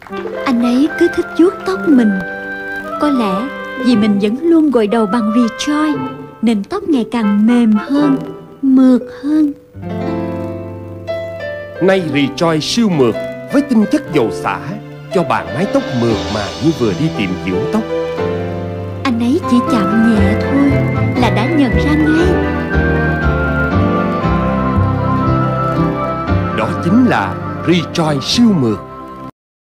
Anh ấy cứ thích vuốt tóc mình. Có lẽ vì mình vẫn luôn gội đầu bằng Rejoice nên tóc ngày càng mềm hơn, mượt hơn. Nay Rejoice siêu mượt với tinh chất dầu xả cho bạn mái tóc mượt mà như vừa đi tiệm dưỡng tóc. Anh ấy chỉ chạm nhẹ thôi là đã nhận ra ngay. Đó chính là Rejoice siêu mượt.